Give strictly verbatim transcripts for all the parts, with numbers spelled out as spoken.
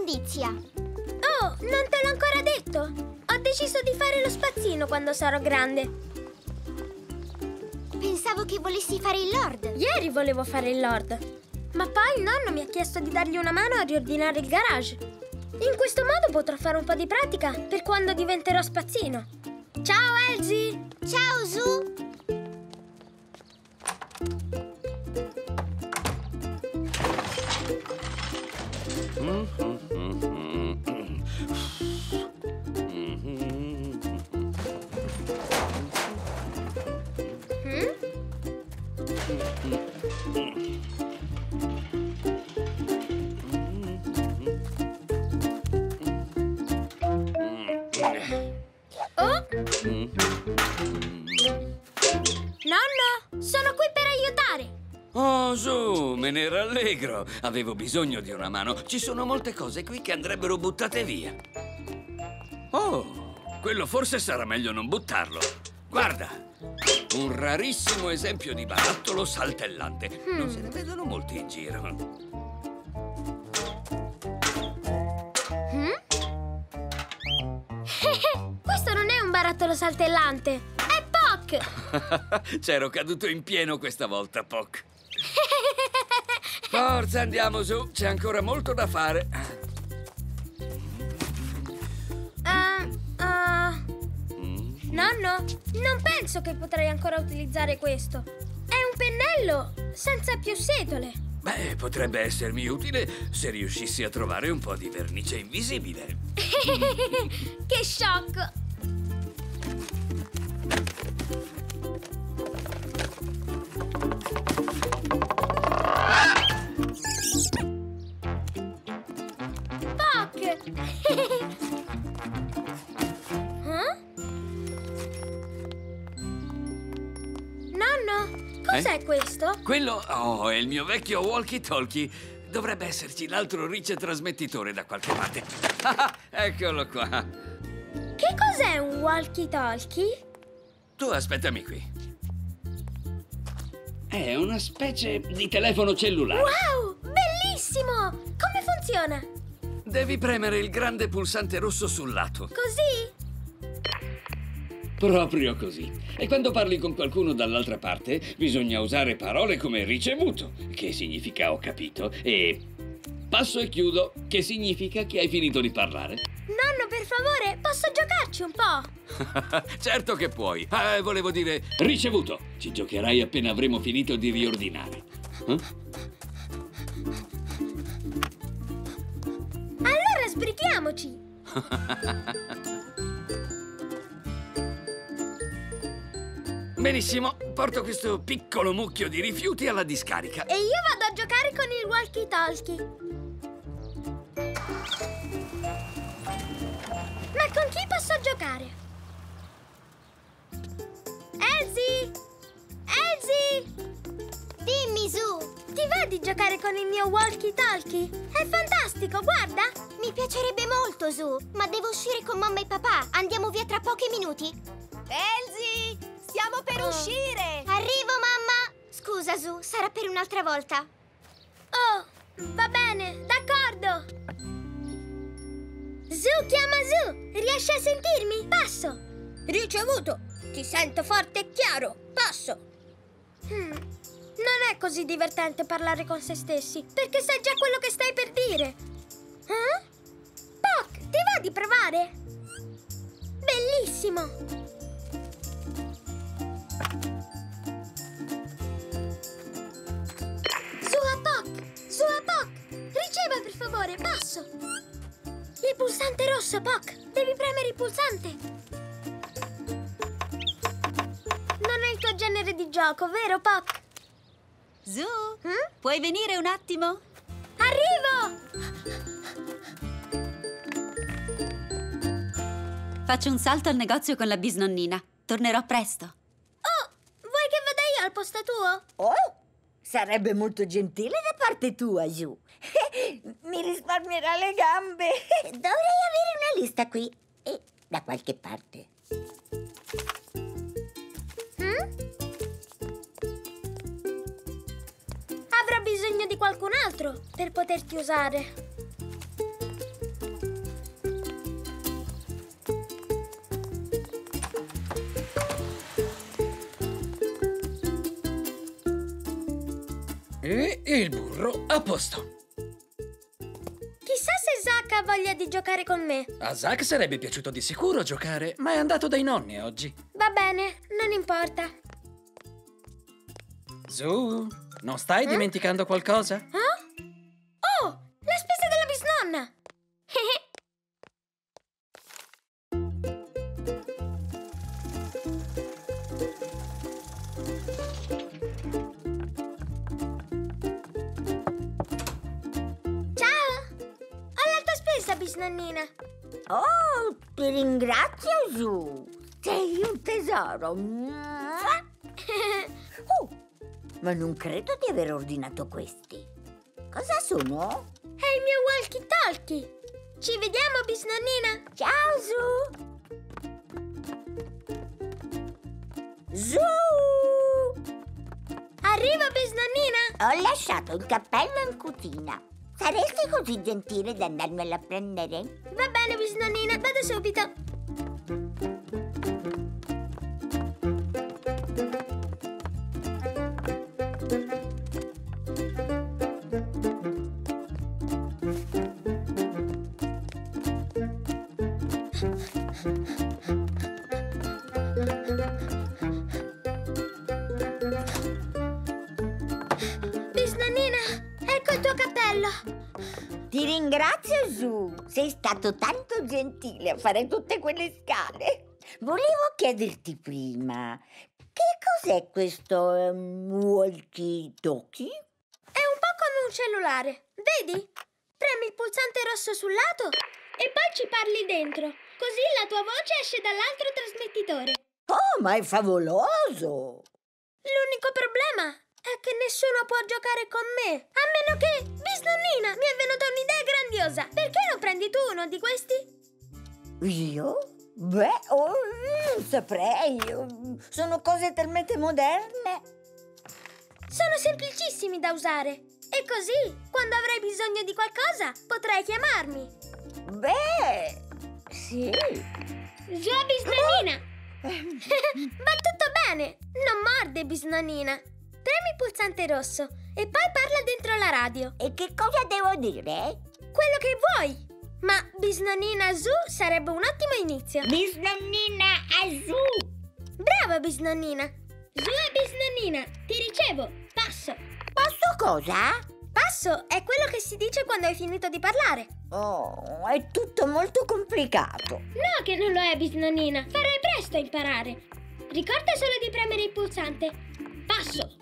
l'immondizia. Oh, non te l'ho ancora detto? Ho deciso di fare lo spazzino quando sarò grande. Pensavo che volessi fare il lord. Ieri volevo fare il lord, ma poi il nonno mi ha chiesto di dargli una mano a riordinare il garage. In questo modo potrò fare un po' di pratica per quando diventerò spazzino. Ciao, Elsie! Ciao, Zu! Oh! Nonno, sono qui per aiutare! Oh, Zu, me ne rallegro. Avevo bisogno di una mano. Ci sono molte cose qui che andrebbero buttate via. Oh, quello forse sarà meglio non buttarlo. Guarda, un rarissimo esempio di barattolo saltellante. Hmm. Non se ne vedono molti in giro. Hmm? Questo non è un barattolo saltellante, è Poc! C'ero caduto in pieno questa volta, Poc. Forza, andiamo su. C'è ancora molto da fare. Uh, uh... Nonno, non penso che potrei ancora utilizzare questo. È un pennello senza più setole. Beh, potrebbe essermi utile se riuscissi a trovare un po' di vernice invisibile. Che sciocco! Poc! Huh? Nonno, cos'è Eh? questo? Quello, oh, è il mio vecchio walkie-talkie. Dovrebbe esserci l'altro ricetrasmettitore da qualche parte. Ah, eccolo qua. Che cos'è un walkie-talkie? Tu aspettami qui. È una specie di telefono cellulare. Wow, bellissimo! Come funziona? Devi premere il grande pulsante rosso sul lato. Così? Proprio così. E quando parli con qualcuno dall'altra parte, bisogna usare parole come ricevuto, che significa ho capito, e passo e chiudo, che significa che hai finito di parlare. Nonno, per favore, posso giocarci un po'? Certo che puoi. Eh, volevo dire, ricevuto. Ci giocherai appena avremo finito di riordinare. Eh? Allora sbrighiamoci! Benissimo, porto questo piccolo mucchio di rifiuti alla discarica. E io vado a giocare con il walkie-talkie. Ma con chi posso giocare? Elsie! Elsie! Dimmi, Zu! Ti va di giocare con il mio walkie-talkie? È fantastico, guarda! Mi piacerebbe molto, Zu, ma devo uscire con mamma e papà. Andiamo via tra pochi minuti. Elsie, stiamo per Oh. uscire! Arrivo, mamma! Scusa, Zu, sarà per un'altra volta. Oh, va bene, d'accordo! Zu, chiama Zu! Riesci a sentirmi? Passo! Ricevuto! Ti sento forte e chiaro! Passo! Hmm, non è così divertente parlare con se stessi, perché sai già quello che stai per dire. Eh? Poc, ti va di provare? Bellissimo! Su a Poc! Su a Poc! Riceva per favore, passo! Il pulsante rosso, Poc! Devi premere il pulsante! Non è il tuo genere di gioco, vero, Poc? Zu, Mm? puoi venire un attimo? Arrivo! Faccio un salto al negozio con la bisnonnina. Tornerò presto. Oh, vuoi che vada io al posto tuo? Oh, sarebbe molto gentile da parte tua, Zu. Mi risparmierà le gambe. Dovrei avere una lista qui e da qualche parte. Mm? Avrò bisogno di qualcun altro per poterti usare. E il burro a posto. Chissà se Zack ha voglia di giocare con me. A Zack sarebbe piaciuto di sicuro giocare, ma è andato dai nonni oggi. Va bene, non importa. Zu, non stai dimenticando qualcosa? Eh? Oh, la spesa della bisnonna! Bisnonnina. Oh, ti ringrazio, Zu. Sei un tesoro. Oh, ma non credo di aver ordinato questi. Cosa sono? È il mio walkie-talkie. Ci vediamo, bisnonnina. Ciao, Zu. Zu! Arrivo, bisnonnina. Ho lasciato il cappello in cucina. Saresti così gentile da andarmelo a prendere? Va bene, bisnonnina, vado subito. Bisnonnina, ecco il tuo cappello. Ti ringrazio, Zu. Sei stato tanto gentile a fare tutte quelle scale. Volevo chiederti prima, che cos'è questo um, walkie-talkie? È un po' come un cellulare. Vedi? Premi il pulsante rosso sul lato e poi ci parli dentro. Così la tua voce esce dall'altro trasmettitore. Oh, ma è favoloso! L'unico problema è che nessuno può giocare con me. A meno che... Bisnonnina, mi è venuta un'idea grandiosa. Perché non prendi tu uno di questi? Io? Beh, oh, non saprei. Sono cose talmente moderne. Sono semplicissimi da usare. E così, quando avrai bisogno di qualcosa, potrai chiamarmi. Beh, sì. Già, bisnonnina! Va tutto bene! Non morde, bisnonnina. Premi il pulsante rosso e poi parla dentro la radio. E che cosa devo dire? Quello che vuoi. Ma bisnonnina Zu sarebbe un ottimo inizio. Bisnonnina Zu. Brava, bisnonnina. Zu e bisnonnina, ti ricevo. Passo. Passo cosa? Passo è quello che si dice quando hai finito di parlare. Oh, è tutto molto complicato. No che non lo è, bisnonnina. Farai presto a imparare. Ricorda solo di premere il pulsante. Passo.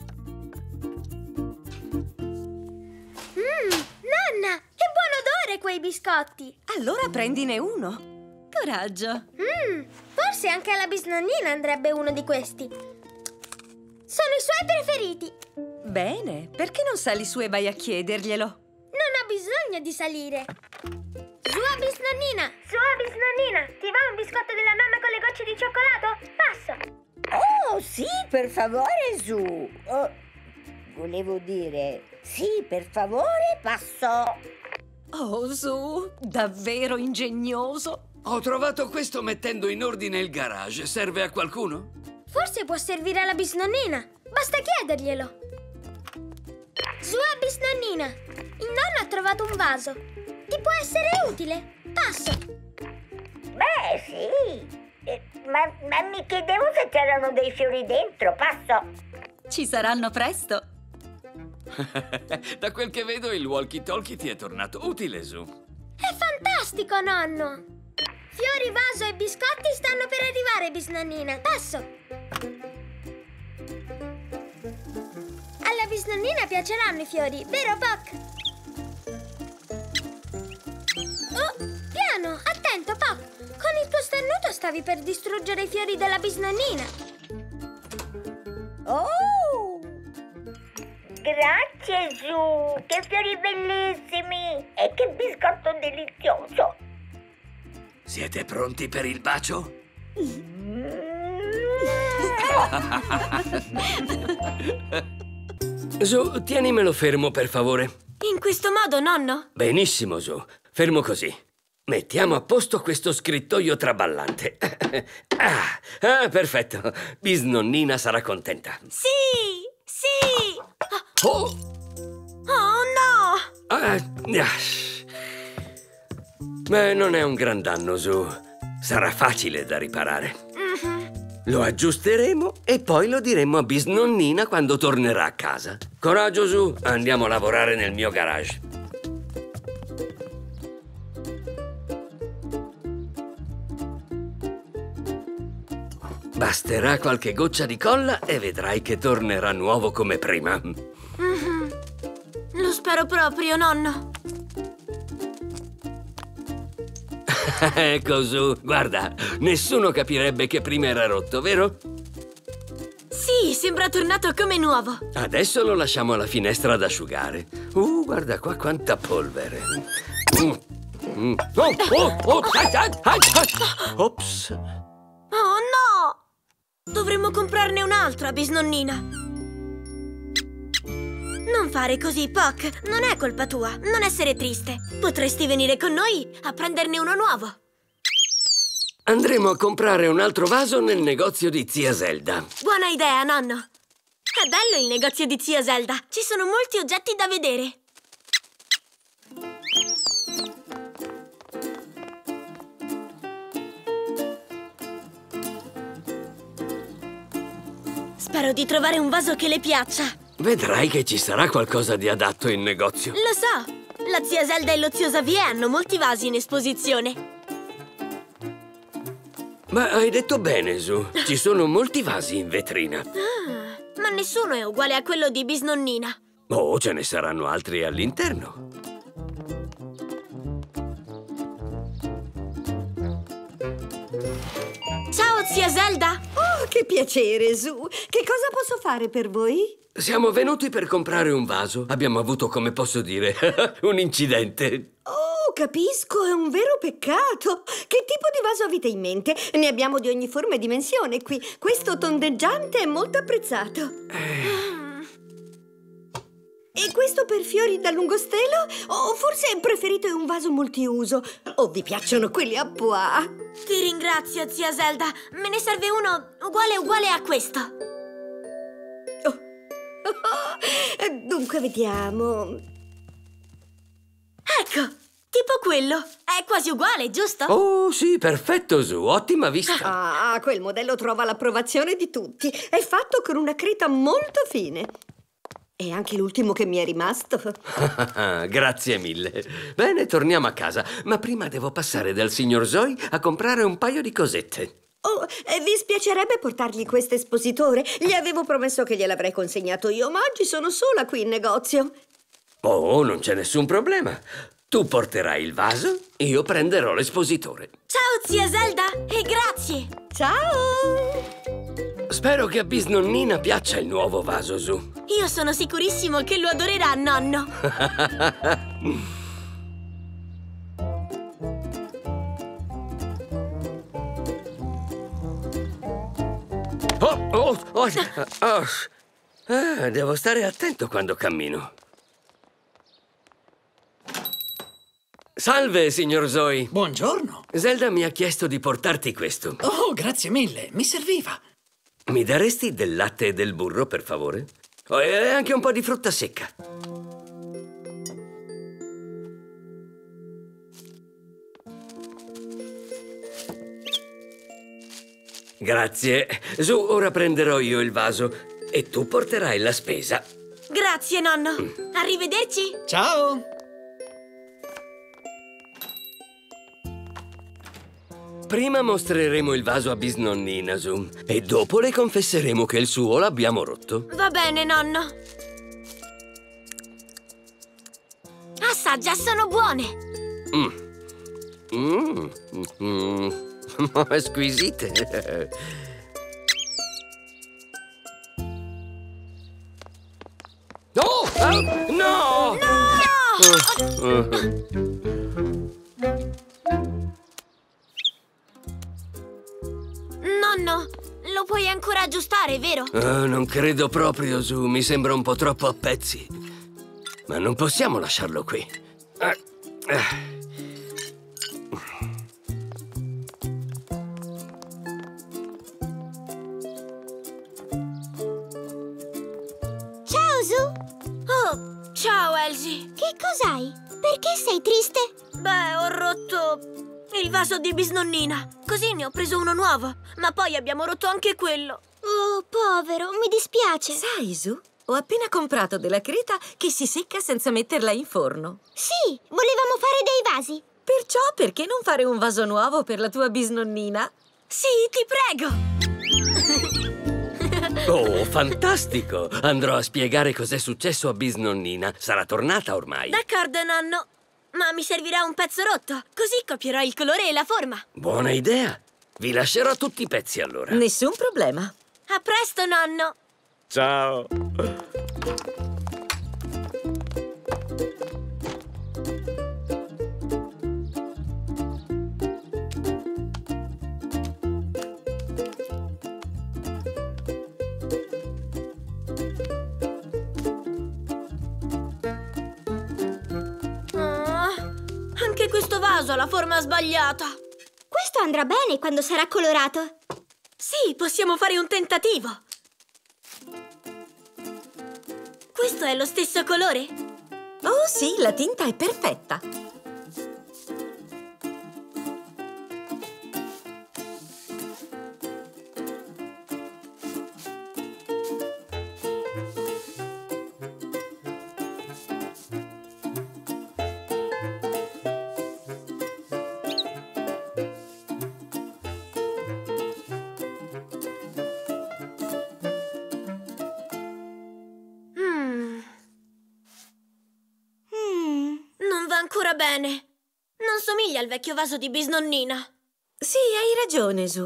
Mmm, nonna, che buon odore quei biscotti. Allora prendine uno. Coraggio. Mmm, forse anche alla bisnonnina andrebbe uno di questi. Sono i suoi preferiti. Bene, perché non sali su e vai a chiederglielo? Non ho bisogno di salire. Sua bisnonnina, sua bisnonnina, ti va un biscotto della nonna con le gocce di cioccolato? Passo. Oh, sì, per favore, Zu. Oh, volevo dire, sì, per favore, passo. Oh, Zu, davvero ingegnoso. Ho trovato questo mettendo in ordine il garage. Serve a qualcuno? Forse può servire alla bisnonnina. Basta chiederglielo. Sua bisnonnina, il nonno ha trovato un vaso. Ti può essere utile? Passo. Beh, sì. Eh, ma, ma mi chiedevo se c'erano dei fiori dentro, passo. Ci saranno presto. Da quel che vedo il walkie-talkie ti è tornato utile, Zu. È fantastico, nonno. Fiori, vaso e biscotti stanno per arrivare, bisnonnina. Passo. Alla bisnonnina piaceranno i fiori, vero, Puck? Oh, piano, attento, Puck. Con il tuo starnuto stavi per distruggere i fiori della bisnonnina. Oh! Grazie, Zu! Che fiori bellissimi! E che biscotto delizioso! Siete pronti per il bacio? Zu, tienimelo fermo, per favore. In questo modo, nonno? Benissimo, Zu. Fermo così. Mettiamo a posto questo scrittoio traballante. Ah, ah, perfetto. Bisnonnina sarà contenta. Sì! Sì! Oh! Beh, non è un gran danno, Su. Sarà facile da riparare. Lo aggiusteremo e poi lo diremo a bisnonnina quando tornerà a casa. Coraggio, Su, andiamo a lavorare nel mio garage. Basterà qualche goccia di colla e vedrai che tornerà nuovo come prima. Mm-hmm. Lo spero proprio, nonno. Ecco, Su, guarda, nessuno capirebbe che prima era rotto, vero? Sì, sembra tornato come nuovo. Adesso lo lasciamo alla finestra ad asciugare. Uh, guarda qua quanta polvere. Mm. Mm. Oh, oh, oh, ai, ai, ai, ai. Ops. Oh, no! Dovremmo comprarne un altro a bisnonnina. Non fare così, Puck. Non è colpa tua. Non essere triste. Potresti venire con noi a prenderne uno nuovo. Andremo a comprare un altro vaso nel negozio di zia Zelda. Buona idea, nonno. È bello il negozio di zia Zelda. Ci sono molti oggetti da vedere. Spero di trovare un vaso che le piaccia. Vedrai che ci sarà qualcosa di adatto in negozio. Lo so! La zia Zelda e lo zio Xavier hanno molti vasi in esposizione. Ma hai detto bene, Su. Ci sono molti vasi in vetrina. Ah, ma nessuno è uguale a quello di bisnonnina. Oh, ce ne saranno altri all'interno. Ciao, zia Zelda! Oh, che piacere, Su! Che cosa posso fare per voi? Siamo venuti per comprare un vaso. Abbiamo avuto, come posso dire, un incidente. Oh, capisco, è un vero peccato. Che tipo di vaso avete in mente? Ne abbiamo di ogni forma e dimensione qui. Questo tondeggiante è molto apprezzato. Eh. E questo per fiori da lungo stelo? O forse preferite un vaso multiuso? O vi piacciono quelli a pois? Ti ringrazio, zia Zelda. Me ne serve uno uguale uguale a questo. Oh. Dunque, vediamo. Ecco, tipo quello. È quasi uguale, giusto? Oh, sì, perfetto, Su. Ottima vista. Ah, quel modello trova l'approvazione di tutti. È fatto con una creta molto fine. È anche l'ultimo che mi è rimasto. Grazie mille. Bene, torniamo a casa. Ma prima devo passare dal signor Zoe a comprare un paio di cosette. Oh, e vi spiacerebbe portargli questo espositore? Gli avevo promesso che gliel'avrei consegnato io, ma oggi sono sola qui in negozio. Oh, non c'è nessun problema. Tu porterai il vaso, io prenderò l'espositore. Ciao, zia Zelda, e grazie. Ciao! Spero che a bisnonnina piaccia il nuovo vaso, Su. Io sono sicurissimo che lo adorerà, nonno. Oh, oh, oh, oh. Ah, devo stare attento quando cammino. Salve, signor Zoe. Buongiorno. Zelda mi ha chiesto di portarti questo. Oh, grazie mille. Mi serviva. Mi daresti del latte e del burro, per favore? Oh, e anche un po' di frutta secca. Grazie. Su, ora prenderò io il vaso e tu porterai la spesa. Grazie, nonno. Arrivederci. Ciao. Prima mostreremo il vaso a bisnonnina, Su, e dopo le confesseremo che il suo l'abbiamo rotto. Va bene, nonno. Assaggia, sono buone. Mm. Mm. Mm. Squisite. Oh! Oh! No! No! Nonno, lo puoi ancora aggiustare, vero? Oh, non credo proprio, Su. Mi sembra un po' troppo a pezzi. Ma non possiamo lasciarlo qui. Ah. Ah. Ciao, Su! Oh, ciao, Elsie. Che cos'hai? triste? Beh, ho rotto il vaso di bisnonnina. Così ne ho preso uno nuovo. Ma poi abbiamo rotto anche quello. Oh, povero, mi dispiace. Sai, Zu, ho appena comprato della creta che si secca senza metterla in forno. Sì, volevamo fare dei vasi. Perciò perché non fare un vaso nuovo per la tua bisnonnina? Sì, ti prego! Oh, fantastico! Andrò a spiegare cos'è successo a bisnonnina. Sarà tornata ormai. D'accordo, nonno. Ma mi servirà un pezzo rotto, così copierò il colore e la forma. Buona idea. Vi lascerò tutti i pezzi allora. Nessun problema. A presto, nonno! Ciao! Oh, anche questo vaso ha la forma sbagliata. Questo andrà bene quando sarà colorato. Sì, possiamo fare un tentativo. Questo è lo stesso colore? Oh sì, la tinta è perfetta. Ancora bene. Non somiglia al vecchio vaso di bisnonnina. Sì, hai ragione, Zu.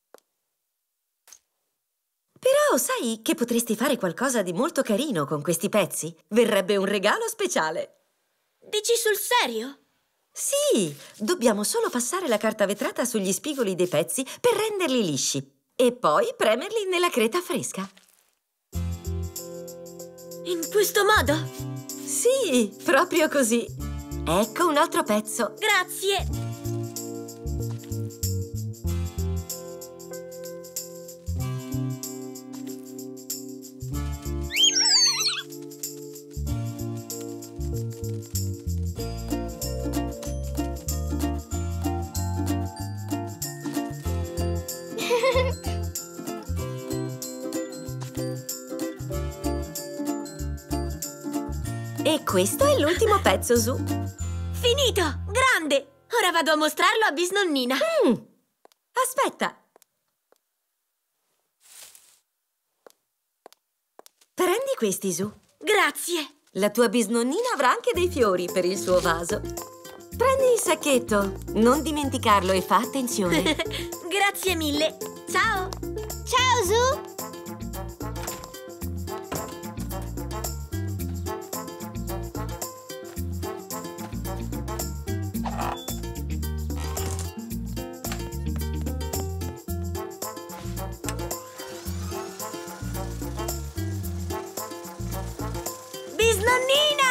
Però sai che potresti fare qualcosa di molto carino con questi pezzi? Verrebbe un regalo speciale. Dici sul serio? Sì, dobbiamo solo passare la carta vetrata sugli spigoli dei pezzi per renderli lisci e poi premerli nella creta fresca. In questo modo? Sì, proprio così. Ecco un altro pezzo. Grazie. E questo è l'ultimo pezzo, Zu. Finito! Grande! Ora vado a mostrarlo a bisnonnina. Mm. Aspetta. Prendi questi, Zu. Grazie. La tua bisnonnina avrà anche dei fiori per il suo vaso. Prendi il sacchetto. Non dimenticarlo e fa attenzione. Grazie mille. Ciao. Ciao, Zu. Bisnonnina!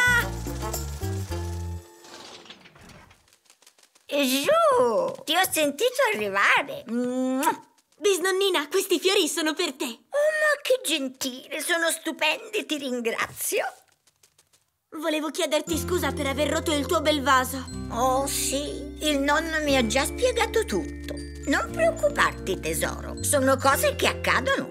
Zu, ti ho sentito arrivare. Bisnonnina, questi fiori sono per te. Oh, ma che gentile, sono stupendi, ti ringrazio. Volevo chiederti scusa per aver rotto il tuo bel vaso. Oh sì, il nonno mi ha già spiegato tutto. Non preoccuparti, tesoro, sono cose che accadono.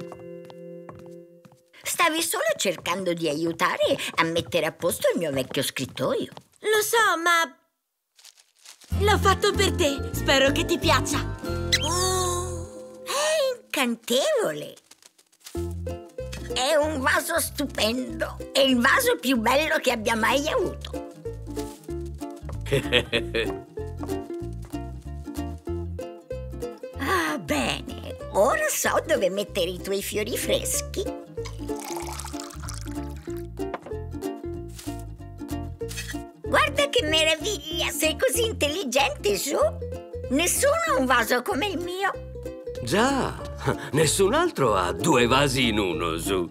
Stavi solo cercando di aiutare a mettere a posto il mio vecchio scrittoio. Lo so, ma l'ho fatto per te. Spero che ti piaccia. Oh, è incantevole. È un vaso stupendo. È il vaso più bello che abbia mai avuto. Ah, bene. Ora so dove mettere i tuoi fiori freschi. Guarda che meraviglia! Sei così intelligente, Su. Nessuno ha un vaso come il mio. Già, nessun altro ha due vasi in uno, Su.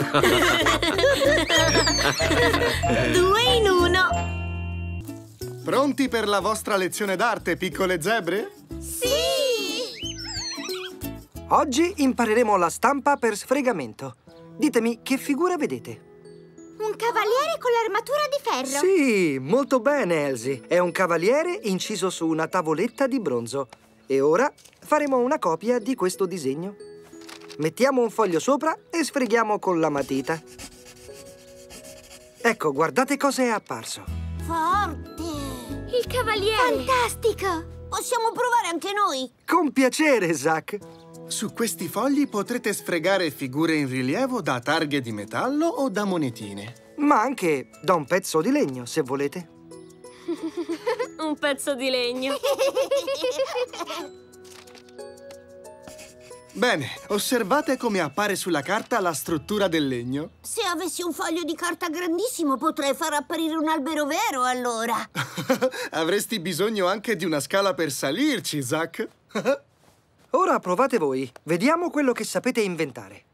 Due in uno. Pronti per la vostra lezione d'arte, piccole zebre? Sì! Oggi impareremo la stampa per sfregamento. Ditemi, che figura vedete? Un Un cavaliere con l'armatura di ferro. Sì, molto bene, Elsie. È un cavaliere inciso su una tavoletta di bronzo. E ora faremo una copia di questo disegno. Mettiamo un foglio sopra e sfreghiamo con la matita. Ecco, guardate cosa è apparso. Forte! Il cavaliere! Fantastico! Possiamo provare anche noi? Con piacere, Zack. Su questi fogli potrete sfregare figure in rilievo da targhe di metallo o da monetine. Ma anche da un pezzo di legno, se volete. Un pezzo di legno. Bene, osservate come appare sulla carta la struttura del legno. Se avessi un foglio di carta grandissimo potrei far apparire un albero vero, allora. Avresti bisogno anche di una scala per salirci, Zack. Ora provate voi. Vediamo quello che sapete inventare.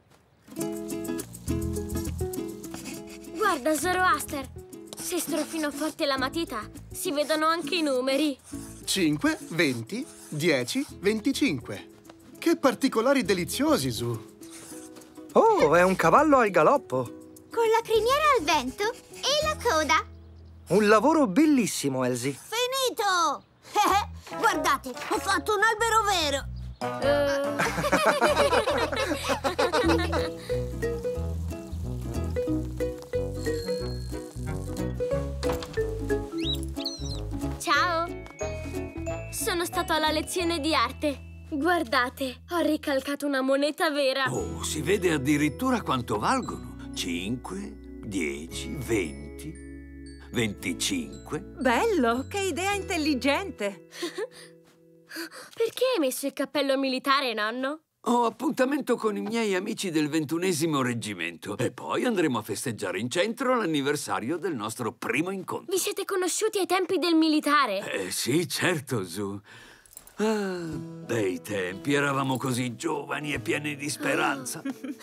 Guarda, Zoroaster. Se strofino forte la matita, si vedono anche i numeri. cinque, venti, dieci, venticinque. Che particolari deliziosi, Zu. Oh, è un cavallo al galoppo. Con la criniera al vento e la coda. Un lavoro bellissimo, Elsie. Finito! Guardate, ho fatto un albero vero. Ciao! Sono stato alla lezione di arte. Guardate, ho ricalcato una moneta vera. Oh, si vede addirittura quanto valgono. cinque, dieci, venti, venticinque. Bello, che idea intelligente. Perché hai messo il cappello militare, nonno? Ho appuntamento con i miei amici del ventunesimo reggimento e poi andremo a festeggiare in centro l'anniversario del nostro primo incontro. Vi siete conosciuti ai tempi del militare? Eh sì, certo, Zu. Ah, bei tempi, eravamo così giovani e pieni di speranza.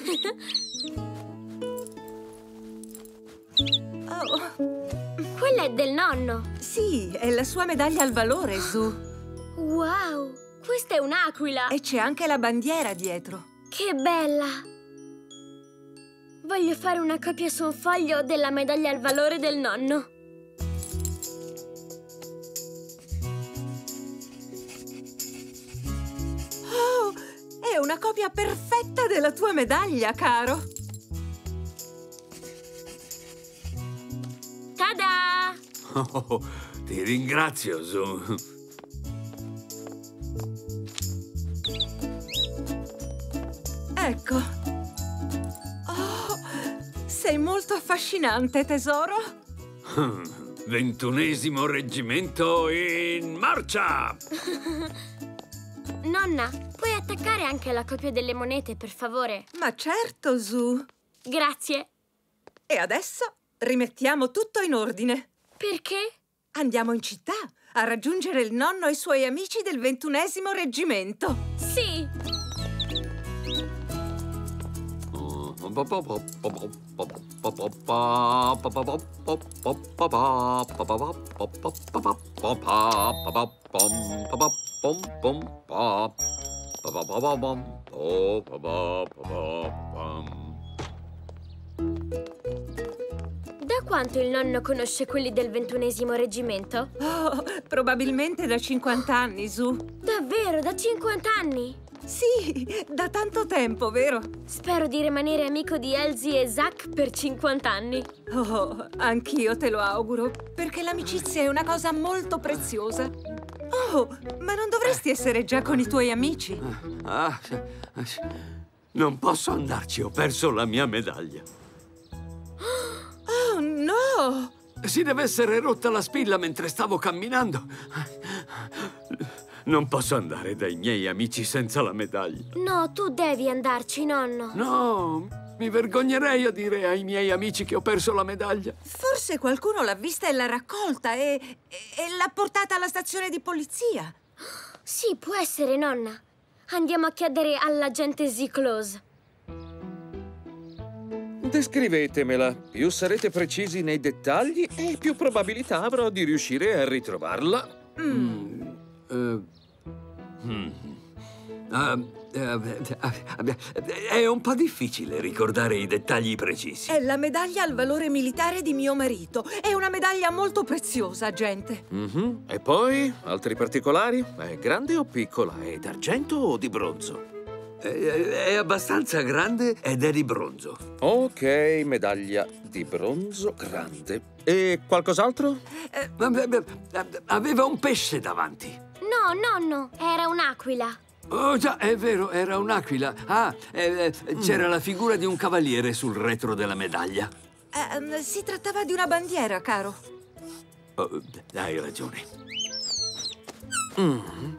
Oh. Quella è del nonno. Sì, è la sua medaglia al valore, Zu. Wow, questa è un'aquila. E c'è anche la bandiera dietro. Che bella! Voglio fare una copia su un foglio della medaglia al valore del nonno. Oh, è una copia perfetta della tua medaglia, caro. Tada! Oh, ti ringrazio, Zu. Ecco. Oh, sei molto affascinante, tesoro. Ventunesimo reggimento in marcia! Nonna, puoi attaccare anche la copia delle monete, per favore? Ma certo, Zu. Grazie. E adesso rimettiamo tutto in ordine. Perché? Andiamo in città a raggiungere il nonno e i suoi amici del ventunesimo reggimento. Sì! Da quanto il nonno conosce quelli del ventunesimo reggimento? Oh, probabilmente da cinquanta anni, Zu. Davvero, da cinquanta anni? Sì, da tanto tempo, vero? Spero di rimanere amico di Elsie e Zack per cinquanta anni. Oh, anch'io te lo auguro, perché l'amicizia è una cosa molto preziosa. Oh, ma non dovresti essere già con i tuoi amici? Ah, non posso andarci, ho perso la mia medaglia. Oh, no! Si deve essere rotta la spilla mentre stavo camminando. Non posso andare dai miei amici senza la medaglia. No, tu devi andarci, nonno. No, mi vergognerei a dire ai miei amici che ho perso la medaglia. Forse qualcuno l'ha vista e l'ha raccolta e, e, e l'ha portata alla stazione di polizia. Sì, può essere, nonna. Andiamo a chiedere all'agente Z-Close. Descrivetemela. Più sarete precisi nei dettagli e più probabilità avrò di riuscire a ritrovarla. Mm. Uh, mm. uh, È un po' difficile ricordare i dettagli precisi. È la medaglia al valore militare di mio marito. È una medaglia molto preziosa, gente. Mm-hmm. E poi, altri particolari? È grande o piccola? È d'argento o di bronzo? È, è abbastanza grande ed è di bronzo. Ok, medaglia di bronzo grande. E qualcos'altro? Eh, aveva un pesce davanti. No, nonno, era un'aquila. Oh già, è vero, era un'aquila. Ah, eh, c'era mm. la figura di un cavaliere sul retro della medaglia. Eh, si trattava di una bandiera, caro. Oh, hai ragione. Mm.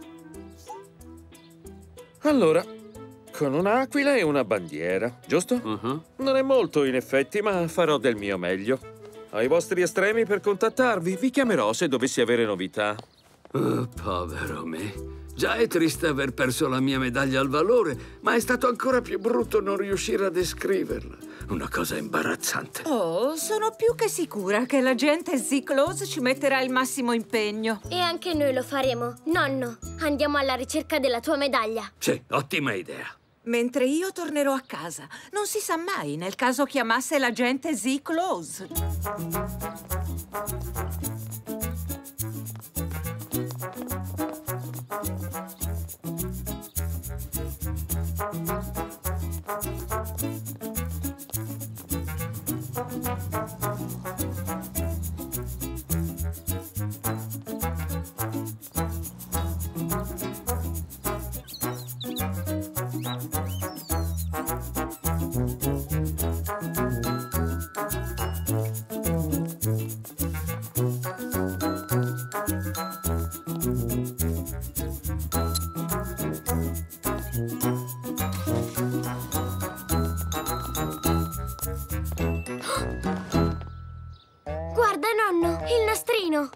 Allora, con un'aquila e una bandiera, giusto? Uh-huh. Non è molto, in effetti, ma farò del mio meglio. Ai vostri estremi per contattarvi, vi chiamerò se dovessi avere novità. Oh, povero me. Già è triste aver perso la mia medaglia al valore, ma è stato ancora più brutto non riuscire a descriverla. Una cosa imbarazzante. Oh, sono più che sicura che l'agente Z-Claus ci metterà il massimo impegno. E anche noi lo faremo. Nonno, andiamo alla ricerca della tua medaglia. Sì, ottima idea. Mentre io tornerò a casa. Non si sa mai nel caso chiamasse l'agente Z-Claus. Guarda, nonno, il nastrino!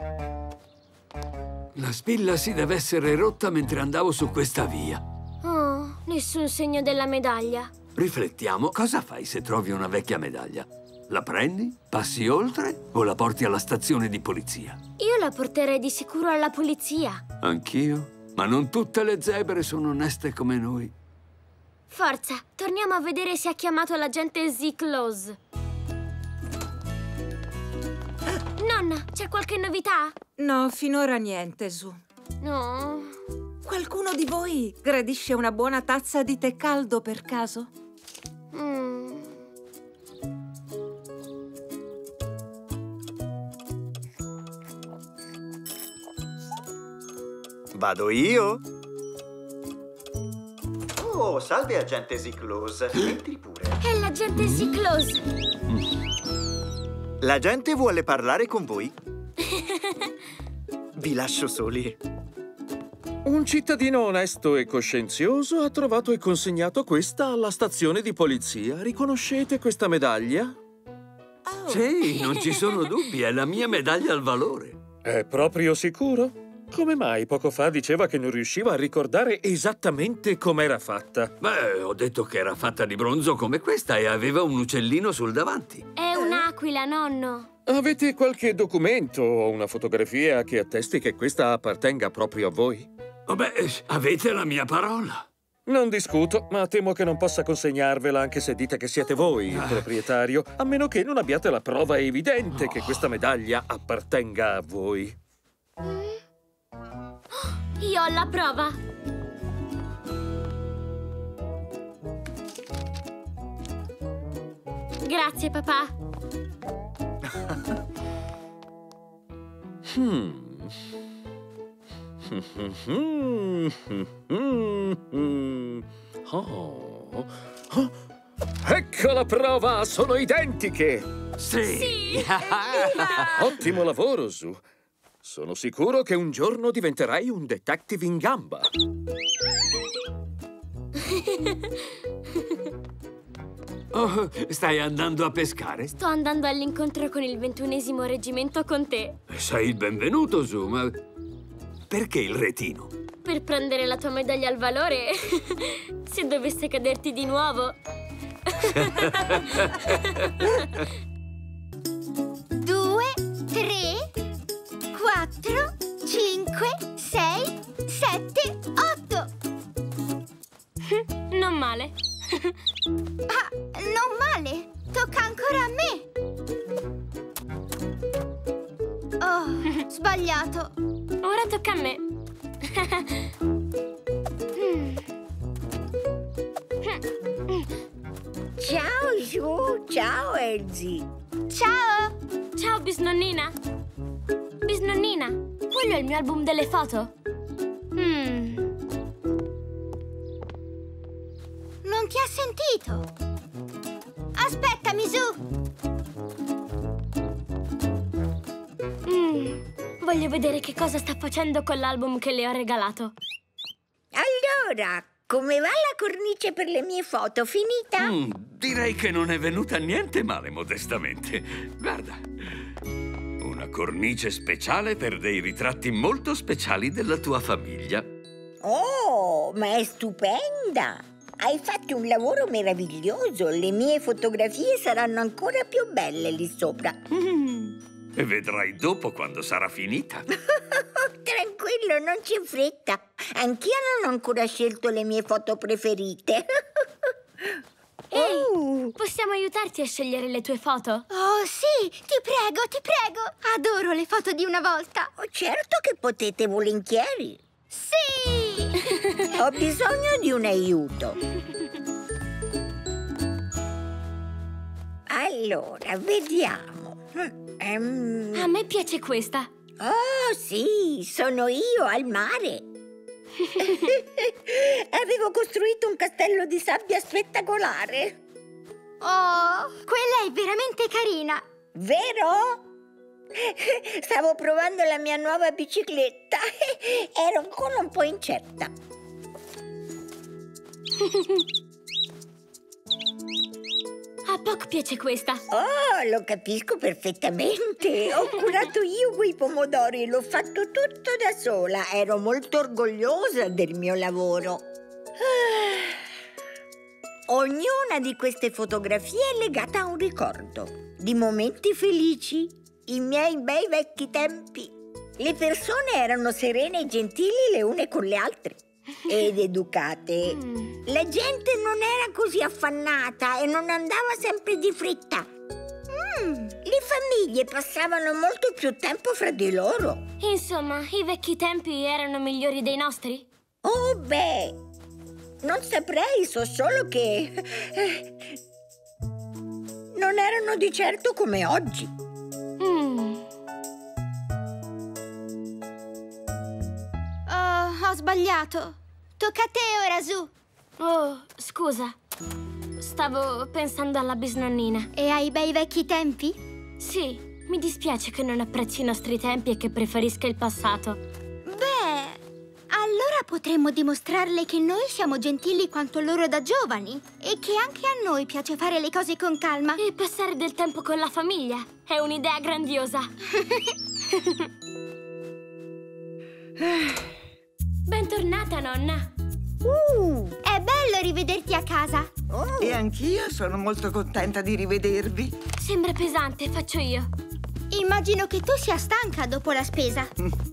La spilla si deve essere rotta mentre andavo su questa via. Oh, nessun segno della medaglia. Riflettiamo, cosa fai se trovi una vecchia medaglia? La prendi, passi oltre o la porti alla stazione di polizia? Io la porterei di sicuro alla polizia. Anch'io? Ma non tutte le zebre sono oneste come noi. Forza, torniamo a vedere se ha chiamato l'agente Z-Claus. Nonna, c'è qualche novità? No, finora niente, Zu. No. Qualcuno di voi gradisce una buona tazza di tè caldo per caso? Mm. Vado io? Oh, salve, agente Z-Claus. Entri pure. È l'agente Z-Claus. L'agente vuole parlare con voi. Vi lascio soli. Un cittadino onesto e coscienzioso ha trovato e consegnato questa alla stazione di polizia. Riconoscete questa medaglia? Oh. Sì, non ci sono dubbi, è la mia medaglia al valore. È proprio sicuro? Come mai poco fa diceva che non riusciva a ricordare esattamente com'era fatta? Beh, ho detto che era fatta di bronzo come questa e aveva un uccellino sul davanti. È un'aquila, nonno. Avete qualche documento o una fotografia che attesti che questa appartenga proprio a voi? Oh beh, avete la mia parola. Non discuto, ma temo che non possa consegnarvela anche se dite che siete voi il proprietario, a meno che non abbiate la prova evidente che questa medaglia appartenga a voi. Io ho la prova. Grazie, papà. Hmm. Oh. Oh. Ecco la prova! Sono identiche! Sì! Sì. Ottimo lavoro, Zu! Sono sicuro che un giorno diventerai un detective in gamba. Oh, stai andando a pescare? Sto andando all'incontro con il ventunesimo reggimento con te. Sei il benvenuto, Zu, ma perché il retino? Per prendere la tua medaglia al valore, se dovesse caderti di nuovo. Due, tre, quattro, cinque, sei, sette, otto. tocca a me. Ciao, Su. Ciao, Elsie. Ciao! Ciao, bisnonnina. Bisnonnina, quello è il mio album delle foto. Mm. Non ti ha sentito? Aspettami, Su! Mm. Voglio vedere che cosa sta facendo con l'album che le ho regalato. Allora, come va la cornice per le mie foto? Finita? Mm, direi che non è venuta niente male, modestamente. Guarda, una cornice speciale per dei ritratti molto speciali della tua famiglia. Oh, ma è stupenda! Hai fatto un lavoro meraviglioso. Le mie fotografie saranno ancora più belle lì sopra. Mm. E vedrai dopo quando sarà finita. Tranquillo, non c'è fretta. Anch'io non ho ancora scelto le mie foto preferite. Ehi, oh. Possiamo aiutarti a scegliere le tue foto? Oh, sì, ti prego, ti prego. Adoro le foto di una volta. Oh, certo che potete, volentieri. Sì! Ho bisogno di un aiuto. Allora, vediamo. Um... A me piace questa. Oh, sì, sono io al mare. Avevo costruito un castello di sabbia spettacolare. Oh, quella è veramente carina. Vero? Stavo provando la mia nuova bicicletta. Ero ancora un po' incerta. A Poc piace questa. Oh, lo capisco perfettamente. Ho curato io quei pomodori e l'ho fatto tutto da sola. Ero molto orgogliosa del mio lavoro. Ah. Ognuna di queste fotografie è legata a un ricordo di momenti felici, i miei bei vecchi tempi. Le persone erano serene e gentili le une con le altre ed educate. Mm. La gente non era così affannata e non andava sempre di fretta. Mm. Le famiglie passavano molto più tempo fra di loro. Insomma, i vecchi tempi erano migliori dei nostri? Oh, beh, non saprei, so solo che eh, non erano di certo come oggi. Mm. Oh, ho sbagliato. Tocca a te ora, Su. Oh, scusa. Stavo pensando alla bisnonnina. E ai bei vecchi tempi? Sì, mi dispiace che non apprezzi i nostri tempi e che preferisca il passato. Beh, allora potremmo dimostrarle che noi siamo gentili quanto loro da giovani e che anche a noi piace fare le cose con calma. E passare del tempo con la famiglia. È un'idea grandiosa. Bentornata, nonna. Uh, è bello rivederti a casa. Oh. E anch'io sono molto contenta di rivedervi. Sembra pesante, faccio io. Immagino che tu sia stanca dopo la spesa.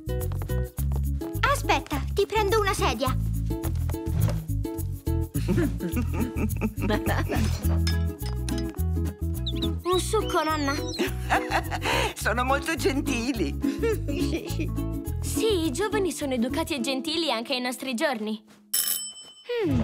Aspetta, ti prendo una sedia. Un succo, nonna. Sono molto gentili. Sì, i giovani sono educati e gentili anche ai nostri giorni. Hmm.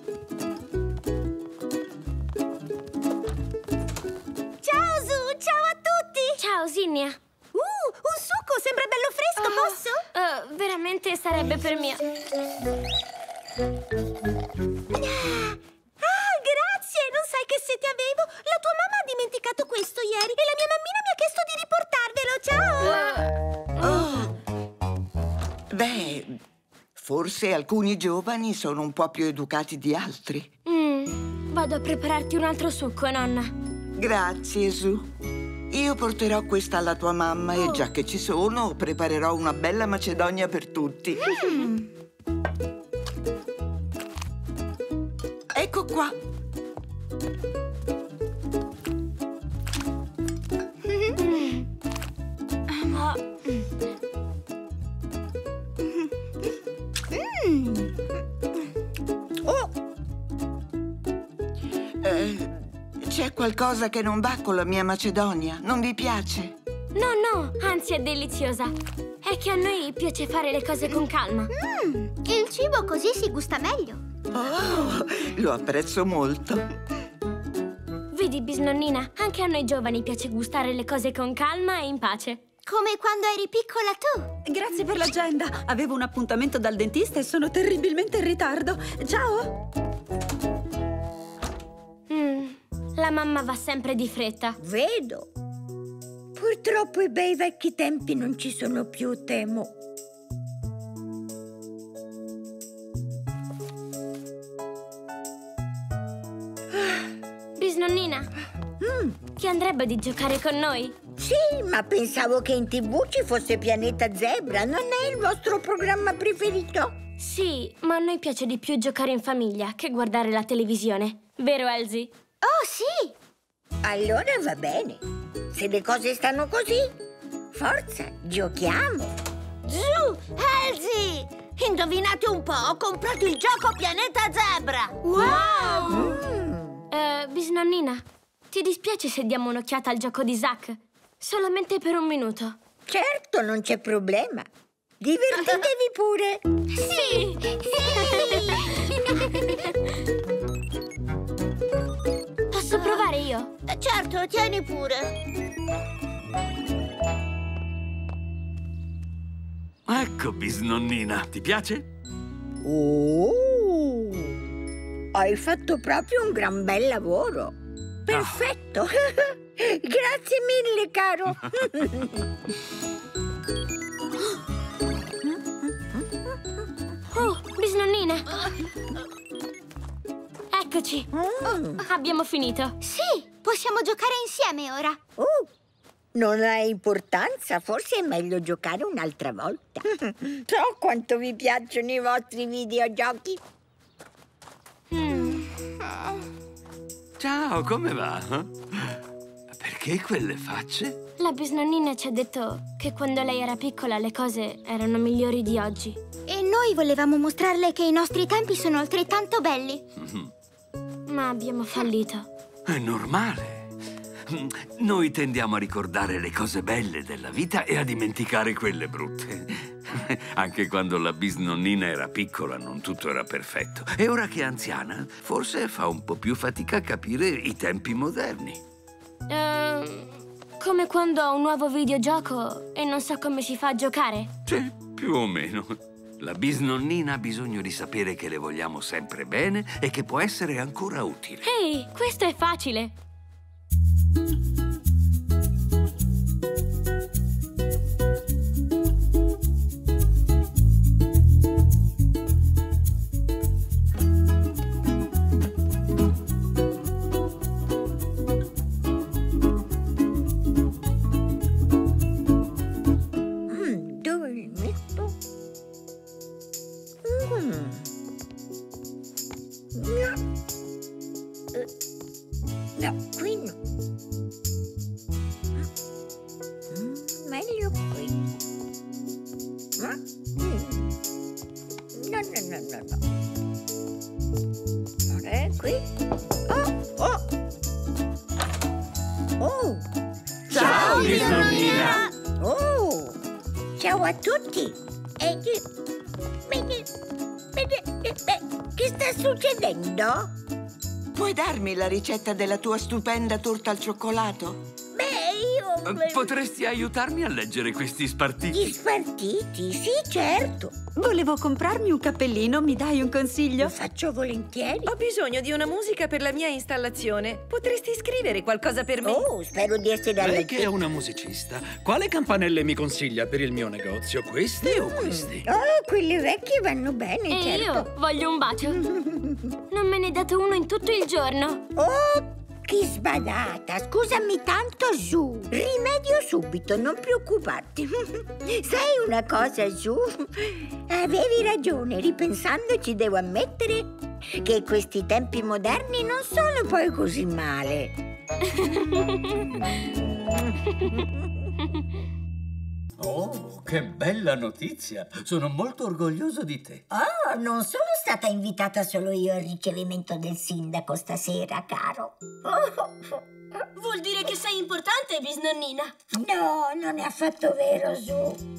Ciao, Su! Ciao a tutti! Ciao, Zinnia. Uh, un succo! Sembra bello fresco, oh, posso? Uh, veramente sarebbe per mio. Ah, grazie! Non sai che sete avevo? La tua mamma ha dimenticato questo ieri e la mia mammina mi ha chiesto di riportarvelo. Ciao! Uh. Beh, forse alcuni giovani sono un po' più educati di altri. Mm, vado a prepararti un altro succo, nonna. Grazie, Su. Io porterò questa alla tua mamma oh. e già che ci sono, preparerò una bella macedonia per tutti. Mm. Ecco qua. Mm. Oh. Mm. Oh. Eh, c'è qualcosa che non va con la mia macedonia? Non vi piace? No, no, anzi è deliziosa. È che a noi piace fare le cose con calma. Mm, il cibo così si gusta meglio. Oh, lo apprezzo molto. Vedi, bisnonnina, anche a noi giovani piace gustare le cose con calma e in pace. Come quando eri piccola tu. Grazie per l'agenda. Avevo un appuntamento dal dentista e sono terribilmente in ritardo. Ciao! Mm, la mamma va sempre di fretta. Vedo. Purtroppo i bei vecchi tempi non ci sono più, temo. Bisnonnina, Mm. ti andrebbe di giocare con noi? Sì, ma pensavo che in tivù ci fosse Pianeta Zebra. Non è il vostro programma preferito? Sì, ma a noi piace di più giocare in famiglia che guardare la televisione. Vero, Elsie? Oh, sì! Allora va bene. Se le cose stanno così, forza, giochiamo. Su, Elsie! Indovinate un po', ho comprato il gioco Pianeta Zebra! Wow! Mm. Eh, bisnonnina, ti dispiace se diamo un'occhiata al gioco di Zack? Solamente per un minuto. Certo, non c'è problema. Divertitevi pure. Sì! Posso provare io? Eh, certo, tieni pure. Ecco, bisnonnina, ti piace? Oh! Hai fatto proprio un gran bel lavoro. Perfetto. Grazie mille, caro. Oh, bisnonnina. Eccoci. Mm. Abbiamo finito. Sì, possiamo giocare insieme ora. Oh, non ha importanza. Forse è meglio giocare un'altra volta. So quanto vi piacciono i vostri videogiochi. Mm. Ciao, come va? Perché quelle facce? La bisnonnina ci ha detto che quando lei era piccola le cose erano migliori di oggi. E noi volevamo mostrarle che i nostri tempi sono altrettanto belli. Ma abbiamo fallito. È normale. Noi tendiamo a ricordare le cose belle della vita e a dimenticare quelle brutte. Anche quando la bisnonnina era piccola non tutto era perfetto. E ora che è anziana, forse fa un po' più fatica a capire i tempi moderni. Uh, come quando ho un nuovo videogioco e non so come si fa a giocare? Sì, più o meno. La bisnonnina ha bisogno di sapere che le vogliamo sempre bene e che può essere ancora utile. Ehi, questo è facile! Mm, dove li metto? Mm. No. Eh, no, qui no. Mm, meglio qui. Ma? Mm. No, no, no, no, no. Non è qui. Oh, oh. Oh. Ciao, bisnonnina! Oh. Ciao a tutti. E che... Bene, bene, bene. Che sta succedendo? Puoi darmi la ricetta della tua stupenda torta al cioccolato? Beh, io... Potresti aiutarmi a leggere questi spartiti? Gli spartiti? Sì, certo. Volevo comprarmi un cappellino, mi dai un consiglio? Lo faccio volentieri. Ho bisogno di una musica per la mia installazione. Potresti scrivere qualcosa per me? Oh, spero di essere Lei alla... che è una musicista, quale campanelle mi consiglia per il mio negozio? Queste o questi? Oh, quelle vecchie vanno bene, E certo. io voglio un bacio. Non me ne date uno in tutto il giorno. Oh, che sbadata. Scusami tanto, Su. Rimedio subito, non preoccuparti. Sai una cosa, Su? Avevi ragione. Ripensandoci devo ammettere che questi tempi moderni non sono poi così male. Oh, che bella notizia! Sono molto orgoglioso di te. Oh, non sono stata invitata solo io al ricevimento del sindaco stasera, caro. Oh. Vuol dire che sei importante, bisnonnina. No, non è affatto vero, Su.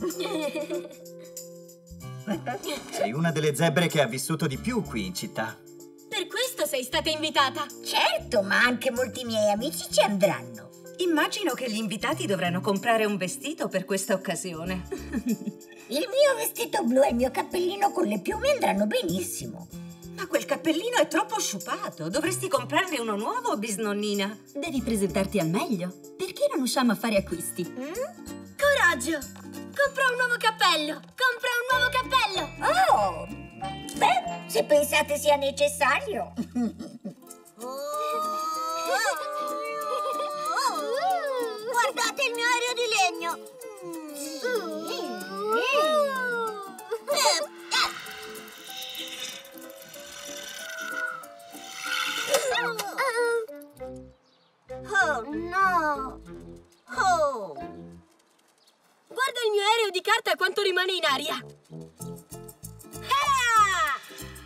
Sei una delle zebre che ha vissuto di più qui in città. Per questo sei stata invitata. Certo, ma anche molti miei amici ci andranno. Immagino che gli invitati dovranno comprare un vestito per questa occasione. Il mio vestito blu e il mio cappellino con le piume andranno benissimo. Ma quel cappellino è troppo sciupato. Dovresti comprarne uno nuovo, bisnonnina. Devi presentarti al meglio. Perché non usciamo a fare acquisti? Mm? Coraggio! Compra un nuovo cappello! Compra un nuovo cappello! Oh! Beh, se pensate sia necessario. Guardate il mio aereo di legno! Oh no! Oh! Guarda il mio aereo di carta quanto rimane in aria! Ah!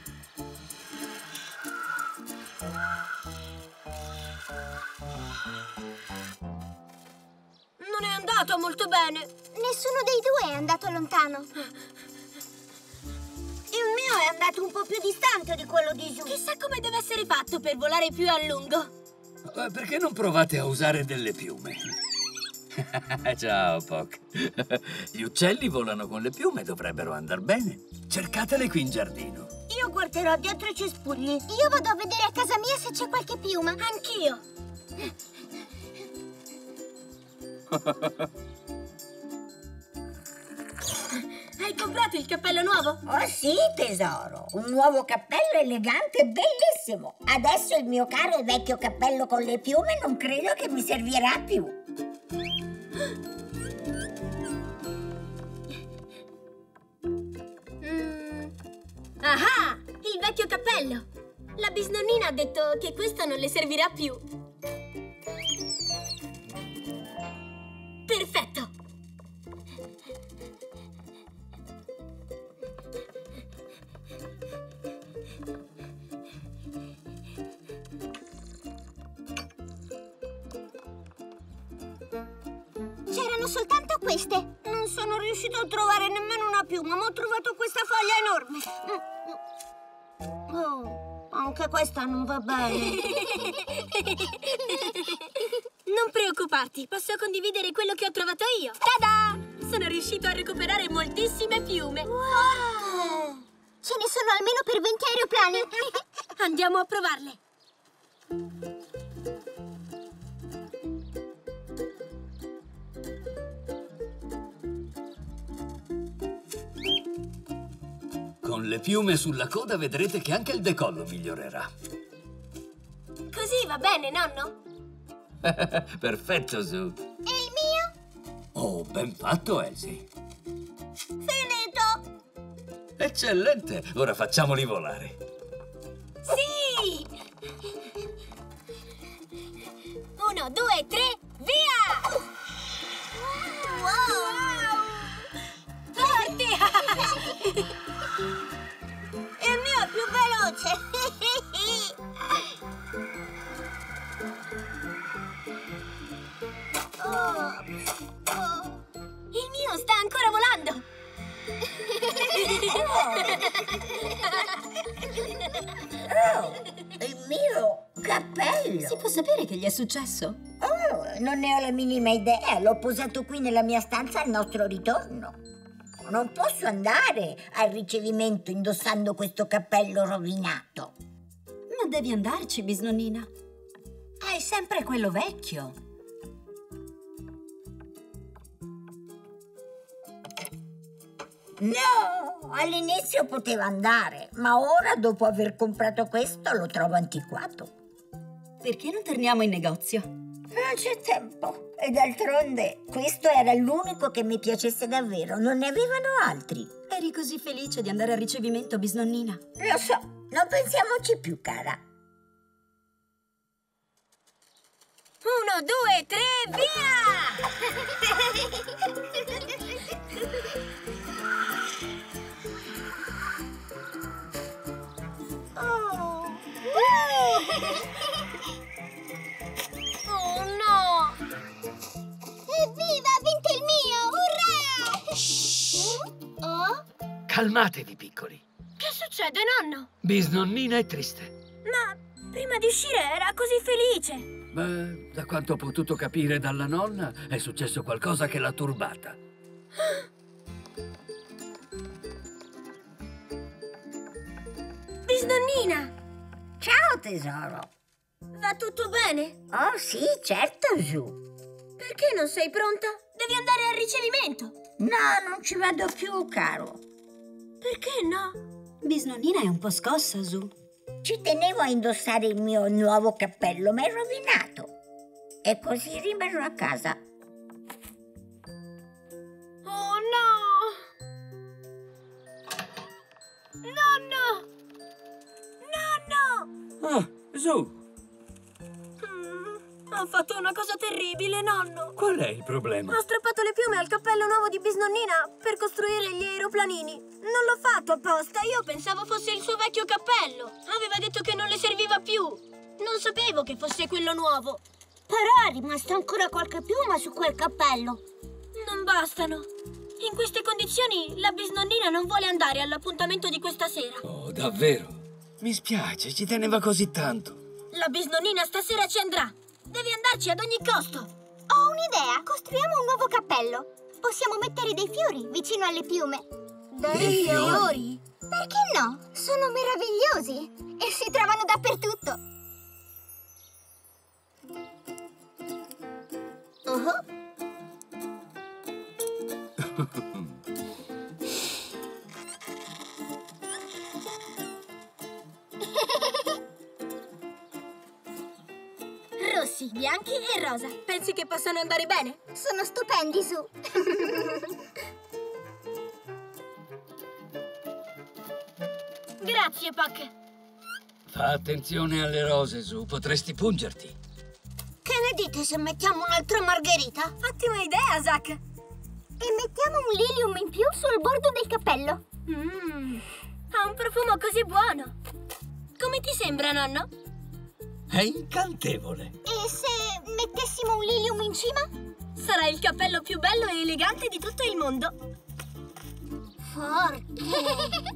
Non è andato molto bene! Nessuno dei due è andato lontano. Il mio è andato un po' più distante di quello di Su. Chissà come deve essere fatto per volare più a lungo. Perché non provate a usare delle piume? Ciao, Poc. Gli uccelli volano con le piume, dovrebbero andar bene. Cercatele qui in giardino. Io guarderò dietro i cespugli. Io vado a vedere a casa mia se c'è qualche piuma. Anch'io. Hai comprato il cappello nuovo? Oh sì, tesoro. Un nuovo cappello elegante e bellissimo. Adesso il mio caro e vecchio cappello con le piume non credo che mi servirà più. Mm. Ah, il vecchio cappello! La bisnonnina ha detto che questo non le servirà più. Perfetto! C'erano soltanto queste. Non sono riuscito a trovare nemmeno una piuma, ma ho trovato questa foglia enorme. Oh, anche questa non va bene. Non preoccuparti, posso condividere quello che ho trovato io. Tada! Sono riuscito a recuperare moltissime piume. Wow! Ce ne sono almeno per venti aeroplani. Andiamo a provarle. Con le piume sulla coda vedrete che anche il decollo migliorerà. Così va bene, nonno? Perfetto, Su. E il mio? Oh, ben fatto, Elsie. Finito! Eccellente! Ora facciamoli volare. Sì! Uno, due, tre, via! Wow! Forte! Il mio è più veloce! Oh, oh. Il mio sta ancora volando! Oh, il mio cappello! Si può sapere che gli è successo? Oh, non ne ho la minima idea. L'ho posato qui nella mia stanza al nostro ritorno. Non posso andare al ricevimento indossando questo cappello rovinato. Ma devi andarci, bisnonnina. Hai sempre quello vecchio. No, all'inizio poteva andare, ma ora, dopo aver comprato questo, lo trovo antiquato. Perché non torniamo in negozio? Non c'è tempo. E d'altronde, questo era l'unico che mi piacesse davvero. Non ne avevano altri. Eri così felice di andare al ricevimento, bisnonnina. Lo so, non pensiamoci più, cara. Uno, due, tre, via! Oh. Oh, Calmatevi, piccoli. Che succede, nonno? Bisnonnina è triste. Ma prima di uscire era così felice. Beh, da quanto ho potuto capire dalla nonna, è successo qualcosa che l'ha turbata. Bisnonnina! Ciao, tesoro. Va tutto bene? Oh, sì, certo, Zu. Perché non sei pronta? Devi andare al ricevimento. No, non ci vado più, caro. Perché no? Bisnonnina è un po' scossa, Zu. Ci tenevo a indossare il mio nuovo cappello, ma è rovinato. E così rimarrò a casa. Oh, no! Nonno! Nonno! Ah, Zu! Ho fatto una cosa terribile, nonno. Qual è il problema? Ho strappato le piume al cappello nuovo di Bisnonnina per costruire gli aeroplanini. Non l'ho fatto apposta, io pensavo fosse il suo vecchio cappello. Aveva detto che non le serviva più. Non sapevo che fosse quello nuovo. Però è rimasta ancora qualche piuma su quel cappello. Non bastano. In queste condizioni la Bisnonnina non vuole andare all'appuntamento di questa sera. Oh, davvero? Mi spiace, ci teneva così tanto. La Bisnonnina stasera ci andrà. Devi andarci ad ogni costo. Ho un'idea, costruiamo un nuovo cappello. Possiamo mettere dei fiori vicino alle piume. Dei fiori? Perché no? Sono meravigliosi e si trovano dappertutto. Uh-huh. Rossi, bianchi e rosa. Pensi che possano andare bene? Sono stupendi, Su. Grazie, Puck. Fa attenzione alle rose, Su. Potresti pungerti. Che ne dite se mettiamo un'altra margherita? Ottima idea, Zack. E mettiamo un lilium in più sul bordo del cappello. Mmm, ha un profumo così buono. Come ti sembra, nonno? È incantevole. E se mettessimo un lilium in cima? Sarà il cappello più bello e elegante di tutto il mondo. Forte.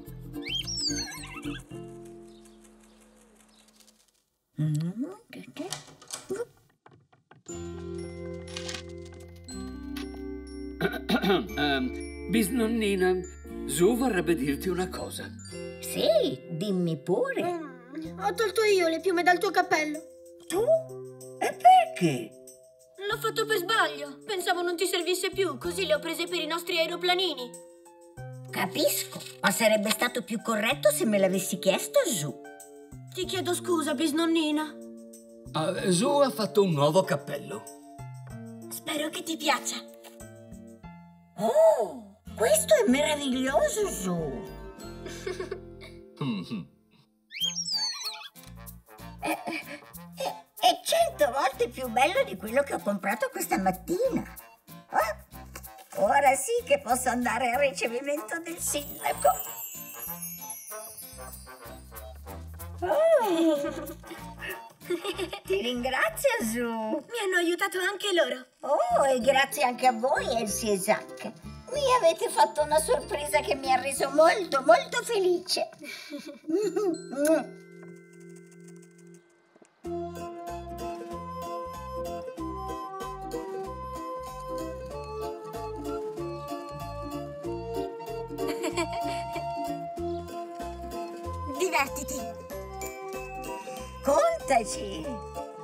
um, Bisnonnina, Zu vorrebbe dirti una cosa. Sì, dimmi pure. Mm, ho tolto io le piume dal tuo cappello. Tu? E perché? L'ho fatto per sbaglio. Pensavo non ti servisse più, così le ho prese per i nostri aeroplanini. Capisco, ma sarebbe stato più corretto se me l'avessi chiesto, Zu. Ti chiedo scusa, Bisnonnina. Uh, Zu ha fatto un nuovo cappello. Spero che ti piaccia. Oh, questo è meraviglioso, Zu. Mm-hmm. È, è, è cento volte più bello di quello che ho comprato questa mattina. Ah, ora sì che posso andare al ricevimento del sindaco. Oh. Ti ringrazio, Zu. Mi hanno aiutato anche loro. Oh, e grazie anche a voi, Elsie e Zack. Mi avete fatto una sorpresa che mi ha reso molto, molto felice. Divertiti. Contaci.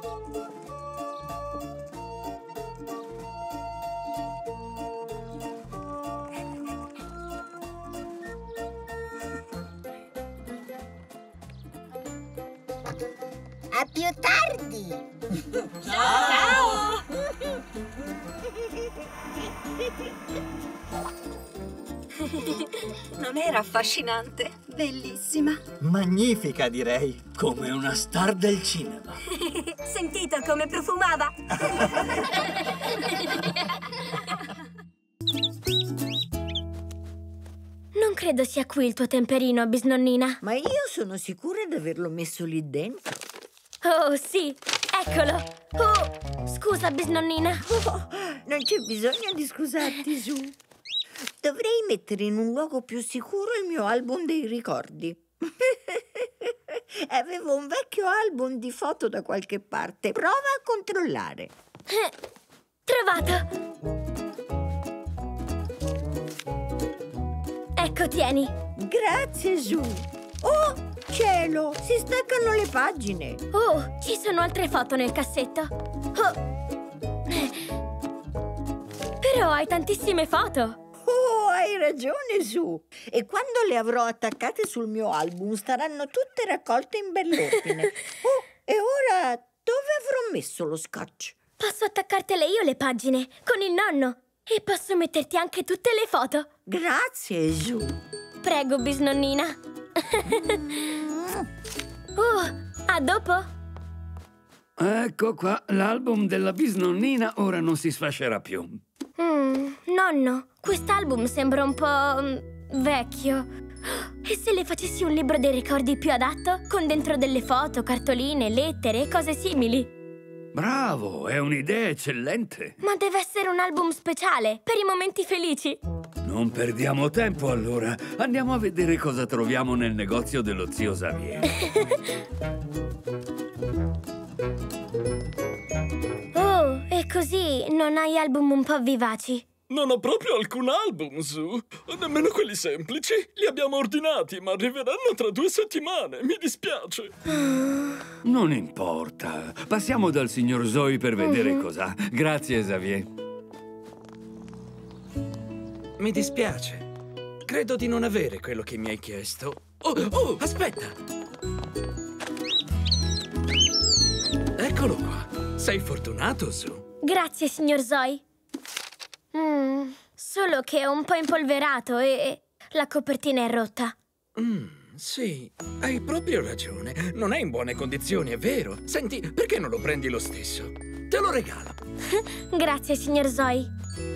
A più tardi. Ciao. Non era affascinante? Bellissima. Magnifica, direi. Come una star del cinema. Sentito come profumava? Non credo sia qui il tuo temperino, Bisnonnina. Ma io sono sicura di averlo messo lì dentro. Oh, sì, eccolo. Oh, scusa, Bisnonnina. Oh, non c'è bisogno di scusarti, Zu. Dovrei mettere in un luogo più sicuro il mio album dei ricordi. Avevo un vecchio album di foto da qualche parte. Prova a controllare. Eh, trovato! Ecco, tieni. Grazie, Zu. Oh, cielo, si staccano le pagine. Oh, ci sono altre foto nel cassetto. Oh. Però hai tantissime foto. Oh, hai ragione, Zu. E quando le avrò attaccate sul mio album staranno tutte raccolte in bell'ordine. Oh, e ora dove avrò messo lo scotch? Posso attaccartele io le pagine, con il nonno. E posso metterti anche tutte le foto. Grazie, Zu. Prego, bisnonnina. Oh, a dopo. Ecco qua, l'album della bisnonnina ora non si sfascerà più. Mm, nonno, quest'album sembra un po' mm, vecchio. E se le facessi un libro dei ricordi più adatto? Con dentro delle foto, cartoline, lettere e cose simili. Bravo, è un'idea eccellente. Ma deve essere un album speciale, per i momenti felici. Non perdiamo tempo allora. Andiamo a vedere cosa troviamo nel negozio dello zio Xavier. Oh, e così non hai album un po' vivaci? Non ho proprio alcun album, Zu. Nemmeno quelli semplici. Li abbiamo ordinati, ma arriveranno tra due settimane. Mi dispiace. Non importa. Passiamo dal signor Zoe per vedere Mhm. cos'ha. Grazie, Xavier. Mi dispiace. Credo di non avere quello che mi hai chiesto. Oh, oh, aspetta! Eccolo qua. Sei fortunato, Zu. Grazie, signor Zoe. Mm, solo che è un po' impolverato e la copertina è rotta. Mm, sì, hai proprio ragione. Non è in buone condizioni, è vero. Senti, perché non lo prendi lo stesso? Te lo regalo. Grazie, signor Zoe.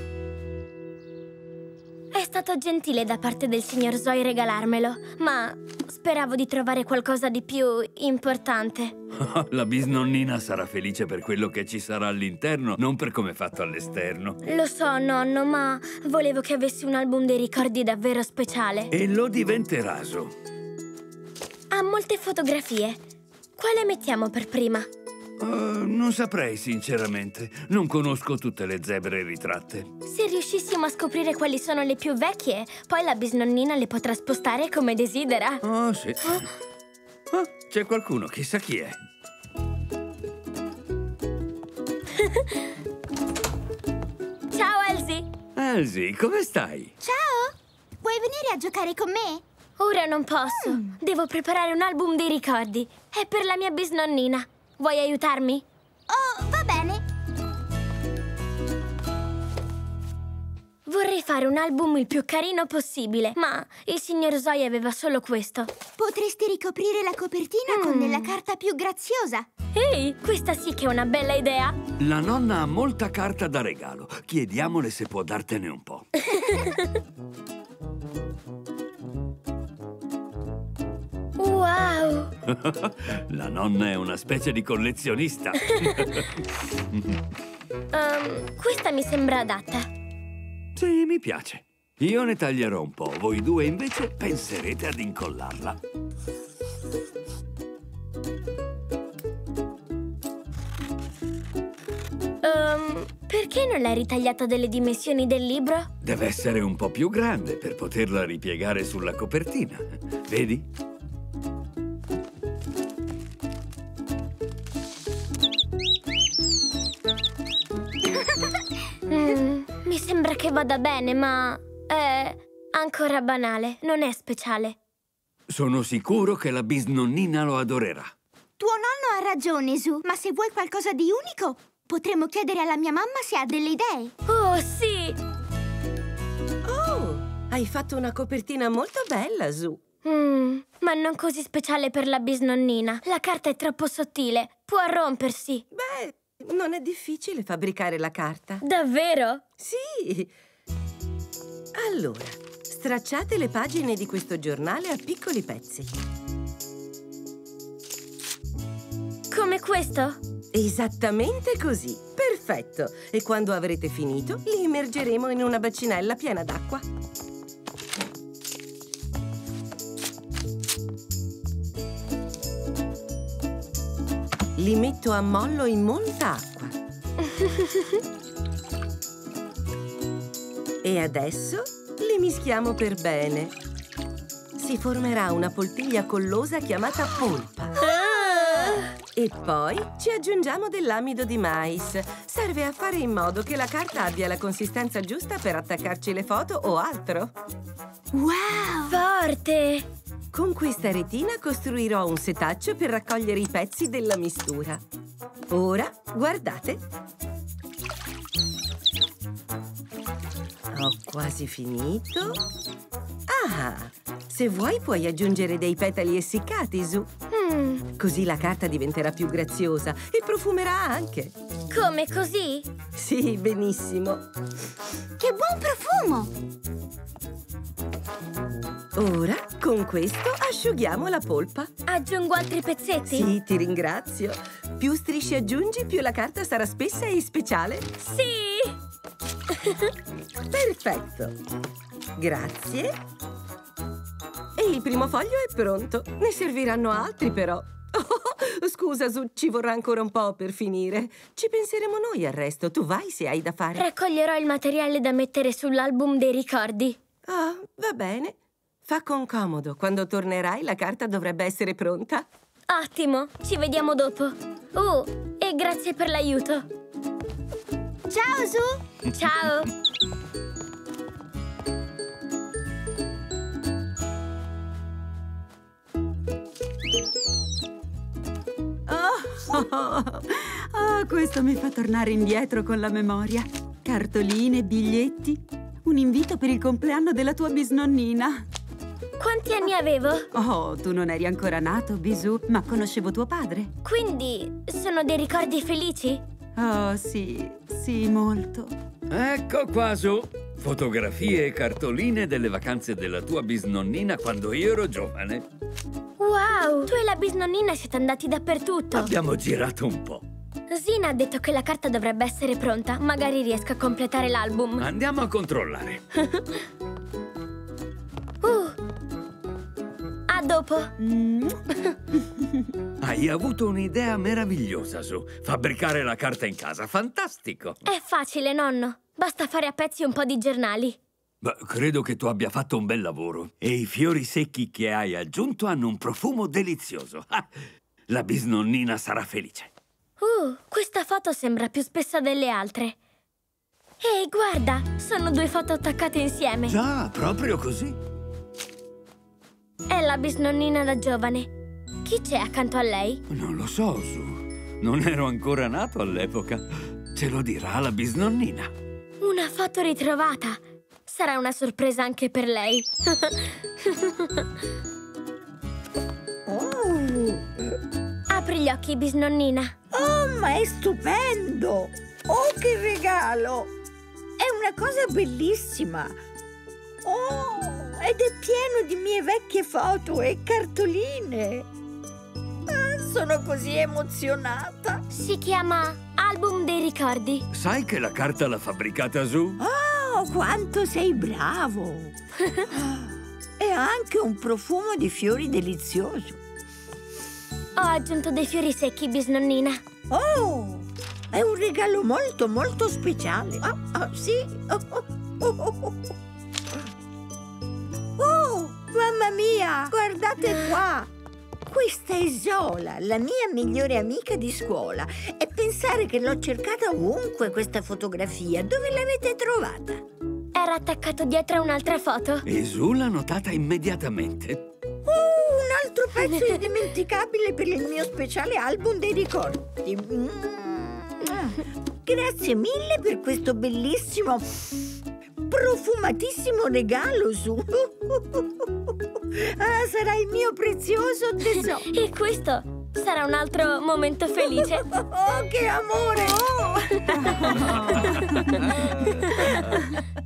È stato gentile da parte del signor Zoe regalarmelo, ma speravo di trovare qualcosa di più importante. La bisnonnina sarà felice per quello che ci sarà all'interno, non per come è fatto all'esterno. Lo so, nonno, ma volevo che avessi un album dei ricordi davvero speciale. E lo diventerà, Su. Ha molte fotografie. Quale mettiamo per prima? Uh, non saprei, sinceramente. Non conosco tutte le zebre ritratte. Se riuscissimo a scoprire quali sono le più vecchie, poi la bisnonnina le potrà spostare come desidera. Oh, sì. Oh, c'è qualcuno, chissà chi è. Ciao, Elsie. Elsie, come stai? Ciao. Vuoi venire a giocare con me? Ora non posso. Mm. Devo preparare un album dei ricordi. È per la mia bisnonnina. Vuoi aiutarmi? Oh, va bene. Vorrei fare un album il più carino possibile, ma il signor Zoe aveva solo questo. Potresti ricoprire la copertina mm. con della carta più graziosa. Ehi, questa sì che è una bella idea. La nonna ha molta carta da regalo. Chiediamole se può dartene un po'. Wow! La nonna è una specie di collezionista. um, questa mi sembra adatta. Sì, mi piace. Io ne taglierò un po'. Voi due invece penserete ad incollarla. Um, perché non l'hai ritagliata delle dimensioni del libro? Deve essere un po' più grande per poterla ripiegare sulla copertina. Vedi? Mm, mi sembra che vada bene, ma è ancora banale, non è speciale. Sono sicuro che la bisnonnina lo adorerà. Tuo nonno ha ragione, Su, ma se vuoi qualcosa di unico, potremmo chiedere alla mia mamma se ha delle idee. Oh, sì! Oh, hai fatto una copertina molto bella, Su. Mm, ma non così speciale per la bisnonnina. La carta è troppo sottile, può rompersi. Beh, non è difficile fabbricare la carta. Davvero? Sì! Allora, stracciate le pagine di questo giornale a piccoli pezzi. Come questo? Esattamente così. Perfetto! Perfetto. E quando avrete finito, li immergeremo in una bacinella piena d'acqua. Li metto a mollo in molta acqua. E adesso li mischiamo per bene. Si formerà una poltiglia collosa chiamata polpa. Ah! E poi ci aggiungiamo dell'amido di mais. Serve a fare in modo che la carta abbia la consistenza giusta per attaccarci le foto o altro. Wow! Forte! Con questa retina costruirò un setaccio per raccogliere i pezzi della mistura. Ora, guardate. Ho quasi finito. Ah! Se vuoi puoi aggiungere dei petali essiccati, Su. Mm. Così la carta diventerà più graziosa e profumerà anche. Come così? Sì, benissimo. Che buon profumo! Ora, con questo, asciughiamo la polpa. Aggiungo altri pezzetti? Sì, ti ringrazio. Più strisce aggiungi, più la carta sarà spessa e speciale. Sì! Perfetto. Grazie. E il primo foglio è pronto. Ne serviranno altri, però. Oh, scusa, Su, ci vorrà ancora un po' per finire. Ci penseremo noi al resto. Tu vai se hai da fare. Raccoglierò il materiale da mettere sull'album dei ricordi. Ah, va bene. Fa con comodo. Quando tornerai la carta dovrebbe essere pronta. Ottimo, ci vediamo dopo. Oh, e grazie per l'aiuto. Ciao, Su! Ciao! Oh, oh, oh, oh, questo mi fa tornare indietro con la memoria. Cartoline, biglietti, un invito per il compleanno della tua bisnonnina. Quanti anni avevo? Oh, tu non eri ancora nato, Bisù, ma conoscevo tuo padre. Quindi sono dei ricordi felici? Oh, sì, sì, molto. Ecco qua, Su. Fotografie e cartoline delle vacanze della tua bisnonnina quando io ero giovane. Wow! Tu e la bisnonnina siete andati dappertutto. Abbiamo girato un po'. Zina ha detto che la carta dovrebbe essere pronta. Magari riesco a completare l'album. Andiamo a controllare. uh. A dopo. Hai avuto un'idea meravigliosa, Su. Fabbricare la carta in casa. Fantastico. È facile, nonno. Basta fare a pezzi un po' di giornali. Beh, credo che tu abbia fatto un bel lavoro. E i fiori secchi che hai aggiunto hanno un profumo delizioso. Ah, la bisnonnina sarà felice. Uh, questa foto sembra più spessa delle altre. Ehi, guarda! Sono due foto attaccate insieme. Già, proprio così. È la bisnonnina da giovane. Chi c'è accanto a lei? Non lo so, Su. Non ero ancora nato all'epoca. Ce lo dirà la bisnonnina. Una foto ritrovata. Sarà una sorpresa anche per lei. Oh. Apri gli occhi, bisnonnina. Oh, ma è stupendo! Oh, che regalo! È una cosa bellissima. Oh, ed è pieno di mie vecchie foto e cartoline. Ah, sono così emozionata. Si chiama Album dei ricordi. Sai che la carta l'ha fabbricata Su? Oh, quanto sei bravo! E ha anche un profumo di fiori delizioso. Ho aggiunto dei fiori secchi, bisnonnina. Oh, è un regalo molto, molto speciale. Oh, oh sì. Oh, oh, oh, oh. Oh, mamma mia, guardate qua. Questa è Zola, la mia migliore amica di scuola. E pensare che l'ho cercata ovunque questa fotografia. Dove l'avete trovata? Era attaccato dietro a un'altra foto. E Su l'ha notata immediatamente. Oh, un altro pezzo indimenticabile per il mio speciale album dei ricordi. Mm. Grazie mille per questo bellissimo, profumatissimo regalo, Su. Ah, sarà il mio prezioso tesoro. E questo sarà un altro momento felice. Oh, che amore! Oh.